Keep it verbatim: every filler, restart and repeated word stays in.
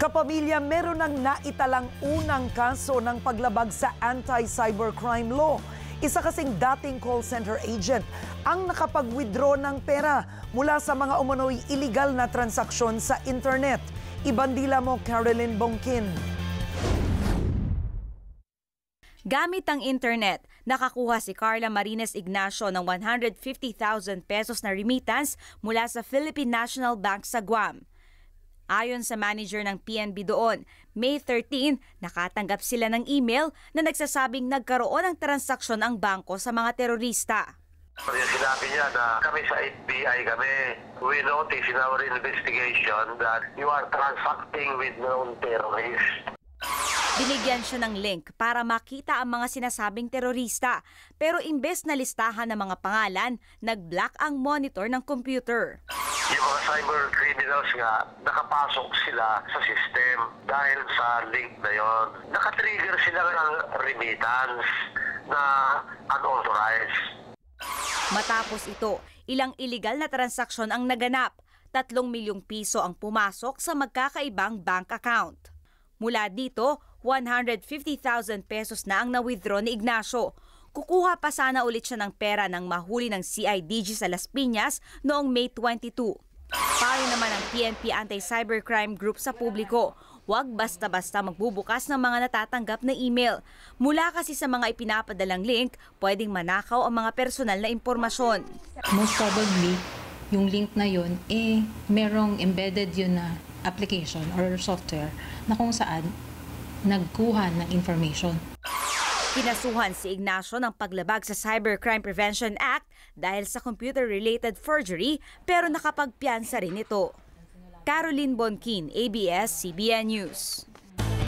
Kapamilya, meron ng naitalang unang kaso ng paglabag sa anti-cybercrime law. Isa kasing dating call center agent ang nakapag-withdraw ng pera mula sa mga umunoy illegal na transaksyon sa internet. Ibandila mo, Caroline Bongkin. Gamit ang internet, nakakuha si Karla Martinez Ignacio ng one hundred fifty thousand pesos na remittance mula sa Philippine National Bank sa Guam. Ayon sa manager ng P N B doon, May thirteenth, nakatanggap sila ng email na nagsasabing nagkaroon ng transaksyon ang bangko sa mga terorista. Yung sinabi niya na kami sa F B I kami, we notice in our investigation that you are transacting with known terrorists. Binigyan siya ng link para makita ang mga sinasabing terorista, pero imbes na listahan ng mga pangalan, nag-block ang monitor ng computer. Yung mga cyber criminals nga, nakapasok sila sa system dahil sa link na yon. Nakatrigger sila ng remittance na unauthorized. Matapos ito, ilang illegal na transaksyon ang naganap. Tatlong milyong piso ang pumasok sa magkakaibang bank account. Mula dito, one hundred fifty thousand pesos na ang na-withdraw ni Ignacio. Kukuha pa sana ulit siya ng pera nang mahuli ng C I D G sa Las Piñas noong May twenty-second. Payo naman ang P N P Anti-Cybercrime Group sa publiko, huwag basta-basta magbubukas ng mga natatanggap na email. Mula kasi sa mga ipinapadalang link, pwedeng manakaw ang mga personal na impormasyon. Most probably, yung link na yun, eh, merong embedded yun na application or software na kung saan nagkuha ng information. Kinasuhan si Ignacio ng paglabag sa Cybercrime Prevention Act dahil sa computer-related forgery, pero nakapagpiyansa rin ito. Caroline Bongkin, A B S C B N News.